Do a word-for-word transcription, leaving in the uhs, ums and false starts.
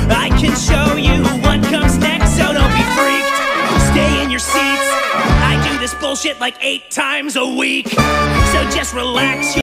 I can show you what comes next, so don't be freaked. Stay in your seats. I do this bullshit like eight times a week, so just relax.